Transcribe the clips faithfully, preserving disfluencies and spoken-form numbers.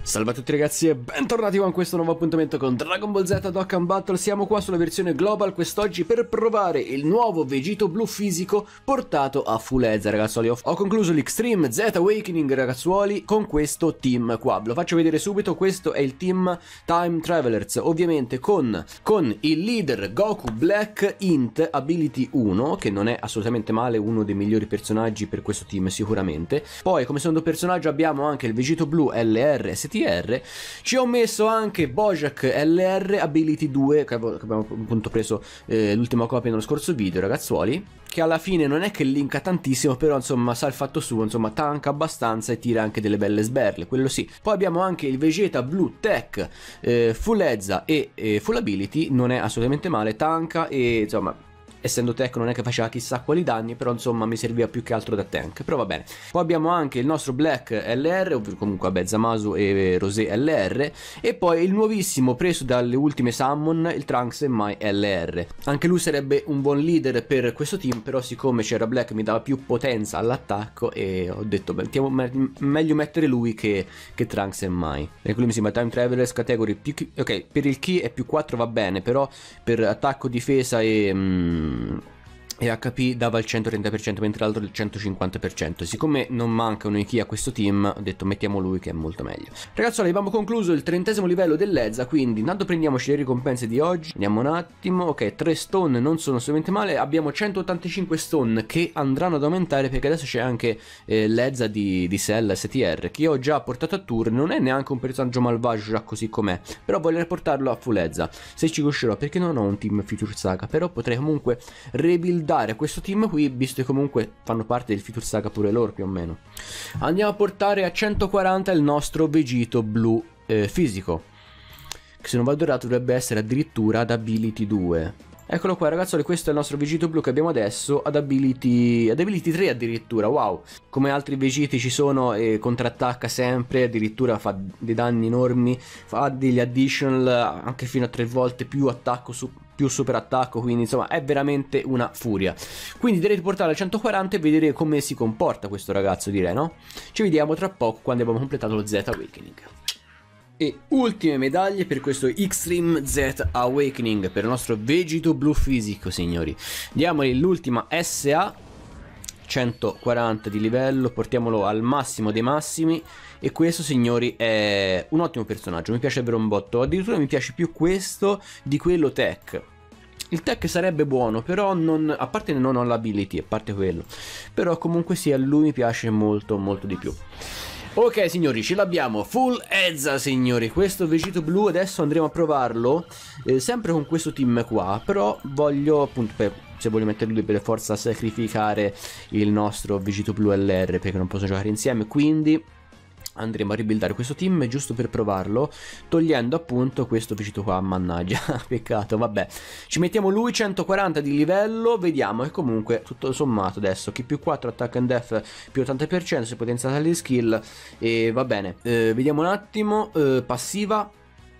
Salve a tutti ragazzi e bentornati con questo nuovo appuntamento con Dragon Ball Z Dokkan Battle. Siamo qua sulla versione Global quest'oggi per provare il nuovo Vegito blu fisico portato a fullezza, ragazzuoli. Ho concluso l'Extreme Z Awakening, ragazzuoli, con questo team qua. Ve lo faccio vedere subito. Questo è il team Time Travelers, ovviamente con, con il leader Goku Black Int Ability uno, che non è assolutamente male, uno dei migliori personaggi per questo team sicuramente. Poi come secondo personaggio abbiamo anche il Vegito blu L R S T R. Ci ho messo anche Bojack L R Ability due, che abbiamo appunto preso eh, l'ultima copia nello scorso video, ragazzuoli, che alla fine non è che linka tantissimo, però insomma sa il fatto suo, insomma tanca abbastanza e tira anche delle belle sberle, quello sì. Poi abbiamo anche il Vegeta Blue Tech eh, Fullezza e eh, Full Ability, non è assolutamente male, tanca e insomma essendo tech non è che faceva chissà quali danni, però insomma mi serviva più che altro da tank, però va bene. Poi abbiamo anche il nostro Black L R, ovvero comunque vabbè Zamasu e Rosé L R, e poi il nuovissimo preso dalle ultime summon, il Trunks e Mai L R. Anche lui sarebbe un buon leader per questo team, però siccome c'era Black mi dava più potenza all'attacco e ho detto beh, mettiamo, me meglio mettere lui che, che Trunks e Mai. E lui mi sembra Time Travelers category più, ok, per il Ki è più quattro va bene, però per attacco, difesa e mm, e H P dava il centotrenta per cento mentre l'altro il centocinquanta per cento. Siccome non mancano i Ki a questo team, ho detto mettiamo lui che è molto meglio. Ragazzuoli, abbiamo concluso il trentesimo livello dell'Ezza, quindi intanto prendiamoci le ricompense di oggi. Vediamo un attimo. Ok, tre stone non sono assolutamente male. Abbiamo centottantacinque stone che andranno ad aumentare perché adesso c'è anche eh, l'Ezza di, di Cell S T R che io ho già portato a tour. Non è neanche un personaggio malvagio già così com'è, però voglio portarlo a full Ezza se ci riuscirò, perché non ho un team Future Saga, però potrei comunque rebuild questo team qui, visto che comunque fanno parte del Future Saga pure loro più o meno. Andiamo a portare a centoquaranta il nostro Vegito blu eh, fisico, che se non vado errato dovrebbe essere addirittura ad Ability due. Eccolo qua ragazzi, questo è il nostro Vegito blu che abbiamo adesso ad Ability, ad ability tre addirittura, wow. Come altri Vegeti ci sono, e contrattacca sempre, addirittura fa dei danni enormi, fa degli additional anche fino a tre volte più attacco su più super attacco, quindi insomma è veramente una furia. Quindi direi di portarlo al centoquaranta e vedere come si comporta questo ragazzo, direi, no? Ci vediamo tra poco quando abbiamo completato lo Z Awakening. E ultime medaglie per questo Extreme Z Awakening per il nostro Vegito blu fisico, signori. Diamogli l'ultima S A, centoquaranta di livello, portiamolo al massimo dei massimi. E questo, signori, è un ottimo personaggio, mi piace davvero un botto. Addirittura mi piace più questo di quello tech. Il tech sarebbe buono, però non, a parte non ho l'ability, a parte quello, però comunque sia lui mi piace molto molto di più. Ok signori, ce l'abbiamo, full Ezza signori, questo Vegito blu adesso andremo a provarlo eh, sempre con questo team qua, però voglio appunto, per, se voglio mettere lui per forza sacrificare il nostro Vegito blu L R perché non posso giocare insieme, quindi andremo a ribuildare questo team giusto per provarlo, togliendo appunto questo Vegito qua, mannaggia, peccato, vabbè. Ci mettiamo lui centoquaranta di livello, vediamo che comunque tutto sommato adesso Ki più quattro, attack and def più ottanta per cento, si potenziata le skill e va bene. Eh, vediamo un attimo, eh, passiva.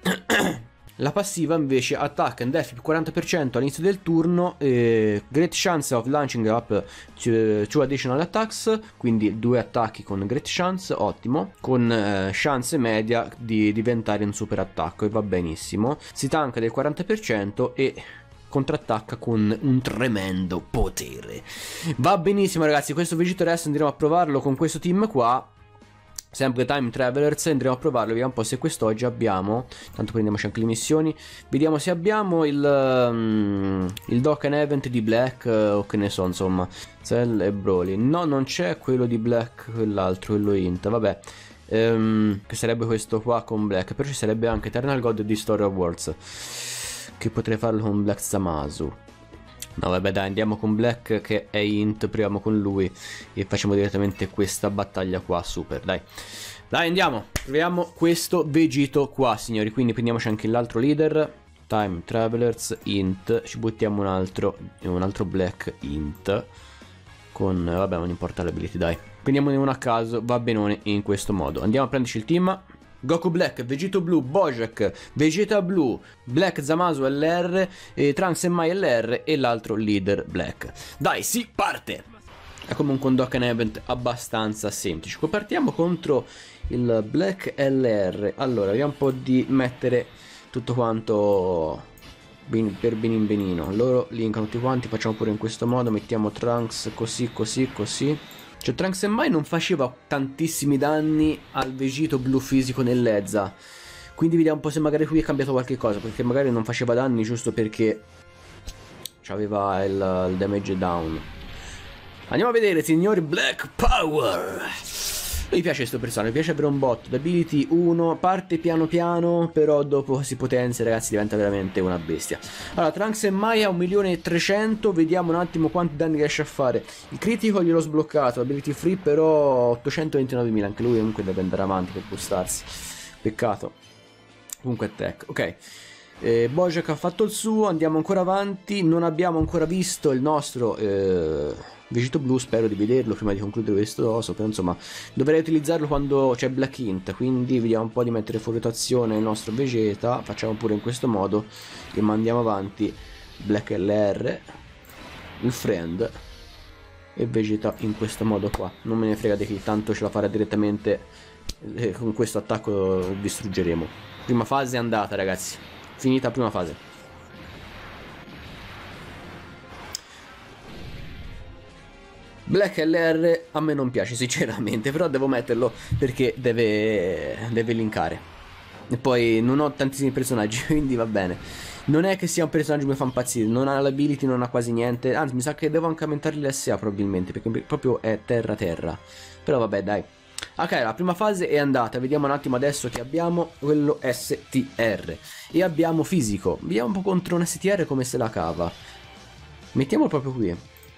La passiva invece attack and def più quaranta per cento all'inizio del turno, eh, great chance of launching up two additional attacks, quindi due attacchi con great chance, ottimo, con eh, chance media di diventare un super attacco e va benissimo. Si tanca del quaranta per cento e contrattacca con un tremendo potere. Va benissimo ragazzi, questo Vegito adesso andremo a provarlo con questo team qua. Sempre Time Travelers, andremo a provarlo, vediamo un po' se quest'oggi abbiamo, tanto prendiamoci anche le missioni, vediamo se abbiamo il, um, il Dokkan Event di Black uh, o che ne so, insomma, Cell e Broly. No, non c'è quello di Black, quell'altro, quello Int, vabbè, um, che sarebbe questo qua con Black, però ci sarebbe anche Eternal God di Story of Worlds, che potrei farlo con Black Zamasu. No vabbè dai, andiamo con Black che è Int, proviamo con lui e facciamo direttamente questa battaglia qua, super, dai. Dai andiamo, proviamo questo Vegito qua signori, quindi prendiamoci anche l'altro leader, Time Travelers, Int, ci buttiamo un altro, un altro Black Int, con, vabbè non importa l'ability dai. Prendiamone uno a caso, va benone in questo modo, andiamo a prenderci il team. Goku Black, Vegito blu, Bojack, Vegeta blu, Black Zamasu L R, eh, Trunks e Mai L R e l'altro leader Black. Dai, si parte! È comunque un Dokkan Event abbastanza semplice. Partiamo contro il Black L R. Allora, vediamo un po' di mettere tutto quanto per benin benino. Loro linkano tutti quanti, facciamo pure in questo modo. Mettiamo Trunks così, così, così. Cioè Trunks mai non faceva tantissimi danni al Vegito blu fisico nell'Ezza. Quindi vediamo un po' se magari qui è cambiato qualche cosa, perché magari non faceva danni giusto perché aveva il, il damage down. Andiamo a vedere, signori. Black Power. Mi piace questo personaggio, mi piace avere un bot. Ability uno, parte piano piano, però dopo si potenzia, ragazzi, diventa veramente una bestia. Allora, Trunks e Maya un milione e trecento, vediamo un attimo quanti danni riesce a fare. Il critico gliel'ho sbloccato, ability free però ottocentoventinovemila, anche lui comunque deve andare avanti per boostarsi. Peccato. Comunque attack, ok. Eh, Bojack ha fatto il suo, andiamo ancora avanti. Non abbiamo ancora visto il nostro eh, Vegito blu, spero di vederlo prima di concludere questo oso, però insomma dovrei utilizzarlo quando c'è Black Int, quindi vediamo un po' di mettere fuori rotazione il nostro Vegeta. Facciamo pure in questo modo e mandiamo avanti Black L R, il friend e Vegeta in questo modo qua. Non me ne frega di chi, tanto ce la farà direttamente eh, con questo attacco lo distruggeremo. Prima fase è andata, ragazzi. Finita prima fase. Black L R a me non piace sinceramente, però devo metterlo perché deve, deve linkare. E poi non ho tantissimi personaggi, quindi va bene. Non è che sia un personaggio che mi fa impazzire, non ha l'ability, non ha quasi niente. Anzi, mi sa che devo anche aumentare l'S A probabilmente, perché proprio è terra terra. Però vabbè, dai. Ok, la prima fase è andata, vediamo un attimo adesso che abbiamo quello S T R e abbiamo fisico. Vediamo un po' contro un S T R come se la cava. Mettiamolo proprio qui.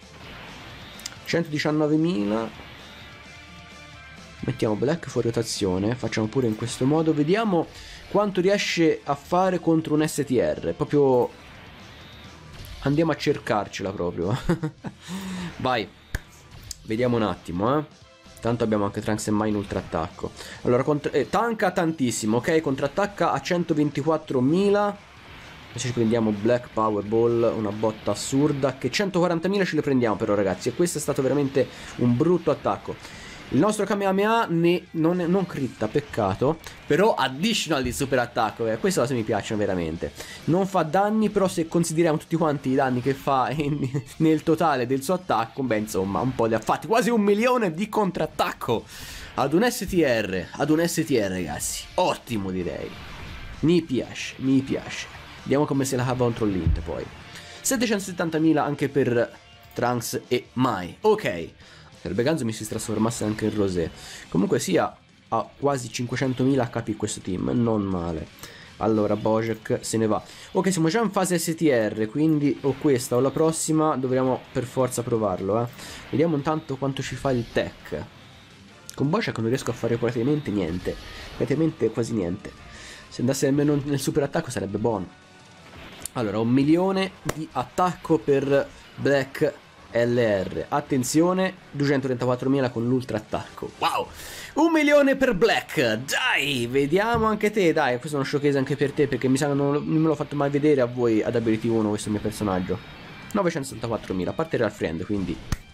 centodiciannovemila. Mettiamo Black fuori rotazione, facciamo pure in questo modo, vediamo quanto riesce a fare contro un S T R. Proprio andiamo a cercarcela proprio. Vai, vediamo un attimo, eh. Tanto abbiamo anche Trunks e Mai in ultra attacco. Allora, eh, tanka tantissimo, ok? Contrattacca a centoventiquattromila. Adesso ci prendiamo Black Powerball, una botta assurda. Che centoquarantamila ce le prendiamo però, ragazzi. E questo è stato veramente un brutto attacco. Il nostro Kamehameha ne, non, non critta, peccato. Però additional di super attacco, eh. Queste cose mi piacciono veramente. Non fa danni, però se consideriamo tutti quanti i danni che fa in, nel totale del suo attacco, beh insomma un po' li ha fatti. Quasi un milione di contrattacco ad un S T R, ad un S T R, ragazzi. Ottimo, direi. Mi piace, mi piace. Vediamo come se la cava contro l'Int poi. settecentosettantamila anche per Trunks e Mai. Ok. Sarebbe ganzo mi si trasformasse anche in Rosé. Comunque sia, ha quasi cinquecentomila H P questo team, non male. Allora Bojack se ne va. Ok, siamo già in fase S T R, quindi o questa o la prossima dovremo per forza provarlo, eh. Vediamo intanto quanto ci fa il tech. Con Bojack non riesco a fare praticamente niente, praticamente quasi niente. Se andasse almeno nel super attacco sarebbe buono. Allora, un milione di attacco per Black L R. Attenzione, duecentotrentaquattromila con l'ultra attacco. Wow, un milione per Black. Dai, vediamo anche te. Dai, questo è uno showcase anche per te, perché mi sa che non, non me l'ho fatto mai vedere a voi ad Ability uno questo mio personaggio. Novecentosessantaquattromila, a parte Real Friend, quindi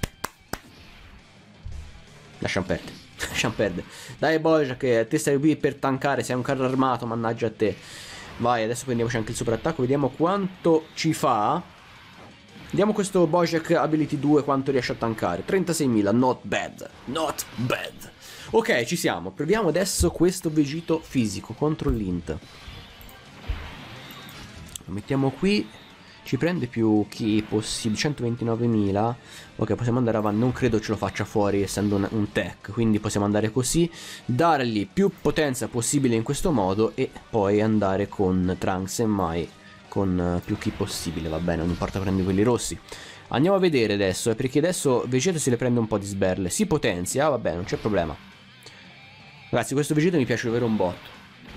lasciamo perdere. Lasciamo perdere. Dai Bojack, che te stai qui per tankare, sei un carro armato, mannaggia a te. Vai, adesso prendiamoci anche il super attacco, vediamo quanto ci fa. Vediamo questo Bojack Ability due quanto riesce a tankare. Trentaseimila, not bad, not bad. Ok, ci siamo. Proviamo adesso questo Vegito fisico contro l'Int. Lo mettiamo qui. Ci prende più chi possibile, centoventinovemila. Ok, possiamo andare avanti. Non credo ce lo faccia fuori essendo un, un tech. Quindi possiamo andare così, dargli più potenza possibile in questo modo e poi andare con Trunks e Mai con più chi possibile, va bene, non importa, prendi quelli rossi. Andiamo a vedere adesso, eh, perché adesso Vegeta si le prende un po' di sberle. Si potenzia, va bene, non c'è problema. Ragazzi, questo Vegeta mi piace davvero un botto.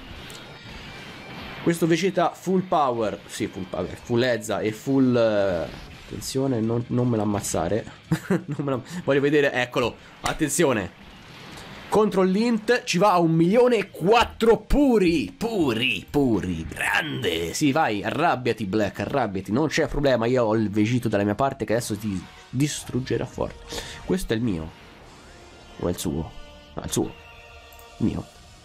Questo Vegeta full power, sì, full power, full Ezza e full... Uh, attenzione, non, non me l'ammazzare. Non me la... Voglio vedere, eccolo, attenzione. Contro l'Int ci va a un milione e quattro puri, puri, puri, grande. Sì, vai, arrabbiati Black, arrabbiati, non c'è problema, io ho il Vegito dalla mia parte che adesso ti distruggerà forte. Questo è il mio. O è il suo? No, il suo. Il mio.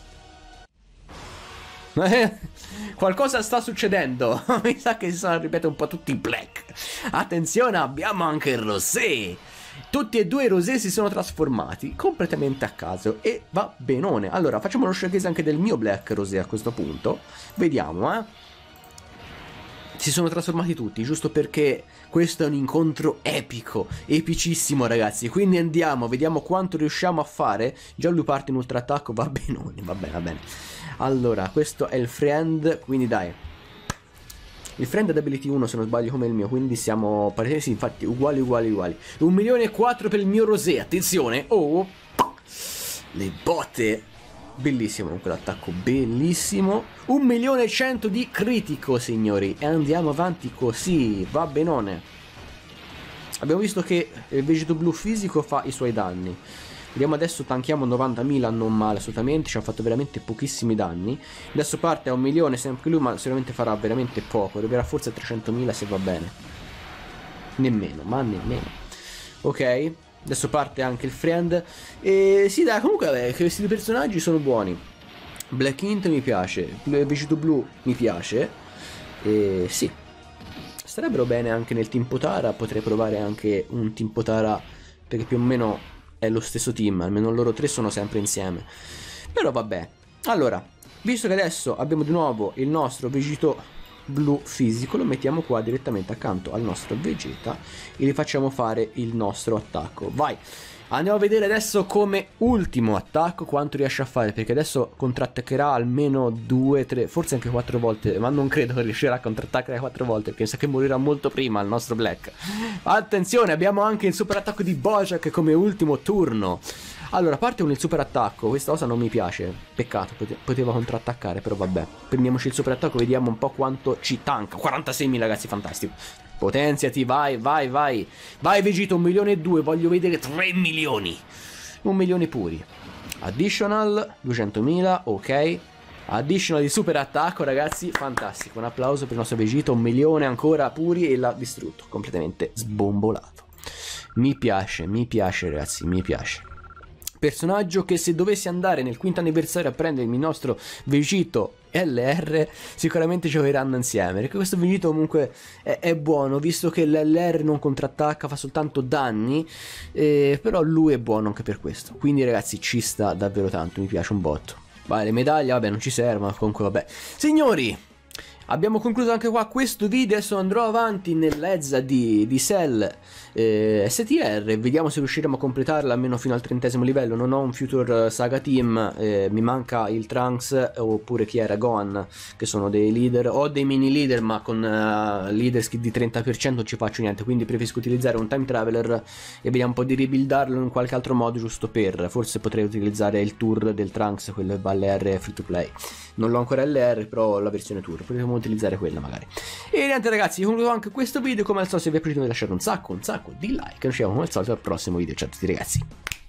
Qualcosa sta succedendo. Mi sa che si sono, ripeto, un po' tutti black. Attenzione, abbiamo anche il rosé. Tutti e due i rosé si sono trasformati completamente a caso e va benone. Allora facciamo lo showcase anche del mio black rosé a questo punto. Vediamo, eh. Si sono trasformati tutti, giusto perché questo è un incontro epico, epicissimo ragazzi. Quindi andiamo, vediamo quanto riusciamo a fare. Già lui parte in ultra attacco, va benone, va bene, va bene. Allora, questo è il friend, quindi dai. Il friend ad ability uno se non sbaglio come il mio, quindi siamo parecchi, sì, infatti uguali uguali uguali. Un milione e quattro per il mio rosé, attenzione. Oh, le botte. Bellissimo comunque l'attacco, bellissimo. Un milione e cento di critico signori. E andiamo avanti così, va benone. Abbiamo visto che il vegeto blu fisico fa i suoi danni. Vediamo adesso, tanchiamo novantamila, non male assolutamente, ci ha fatto veramente pochissimi danni. Adesso parte a un milione sempre lui, ma sicuramente farà veramente poco, arriverà forse a trecentomila se va bene. Nemmeno, ma nemmeno. Ok, adesso parte anche il friend. E sì dai, comunque vabbè, questi due personaggi sono buoni. Black Int mi piace, Vegeto Blu mi piace. E sì, starebbero bene anche nel Team Potara, potrei provare anche un Team Potara, perché più o meno è lo stesso team, almeno loro tre sono sempre insieme. Però vabbè. Allora, visto che adesso abbiamo di nuovo il nostro Vegeto Blu fisico, lo mettiamo qua direttamente accanto al nostro Vegeta e gli facciamo fare il nostro attacco. Vai! Andiamo a vedere adesso come ultimo attacco quanto riesce a fare, perché adesso contrattaccherà almeno due, tre, forse anche quattro volte, ma non credo che riuscirà a contrattaccare quattro volte, perché sa che morirà molto prima il nostro Black. Attenzione, abbiamo anche il super attacco di Bojack come ultimo turno. Allora, parte con il super attacco, questa cosa non mi piace, peccato, pote poteva contrattaccare, però vabbè. Prendiamoci il super attacco, vediamo un po' quanto ci tanca. quarantaseimila ragazzi, fantastico. Potenziati, vai, vai, vai. Vai Vegeta, un milione e due, voglio vedere tre milioni. Un milione puri. Additional, duecentomila, ok. Additional di super attacco ragazzi, fantastico. Un applauso per il nostro Vegeta, un milione ancora puri e l'ha distrutto, completamente sbombolato. Mi piace, mi piace ragazzi, mi piace. Personaggio che se dovessi andare nel quinto anniversario a prendermi il nostro Vegeta L R sicuramente giocheranno insieme, perché questo Vegeta comunque è, è buono, visto che l'L R non contrattacca, fa soltanto danni, eh, però lui è buono anche per questo, quindi ragazzi ci sta davvero tanto, mi piace un botto. Vai, le medaglie vabbè non ci servono, comunque vabbè. Signori, abbiamo concluso anche qua questo video, adesso andrò avanti nell'ezza di, di Cell eh, S T R, vediamo se riusciremo a completarla almeno fino al trentesimo livello. Non ho un Future Saga Team, eh, mi manca il Trunks oppure chi era Gohan, che sono dei leader, ho dei mini leader ma con uh, leader skill di trenta per cento non ci faccio niente, quindi preferisco utilizzare un Time Traveler e vediamo un po' di rebuildarlo in qualche altro modo, giusto per, forse potrei utilizzare il tour del Trunks, quello che va L R free to play. Non l'ho ancora L R, però ho la versione tour, potremmo utilizzare quella magari. E niente ragazzi, concludo anche questo video. Come al solito, se vi è piaciuto, vi lasciate un sacco, un sacco di like. Noi ci vediamo come al solito al prossimo video. Ciao a tutti ragazzi.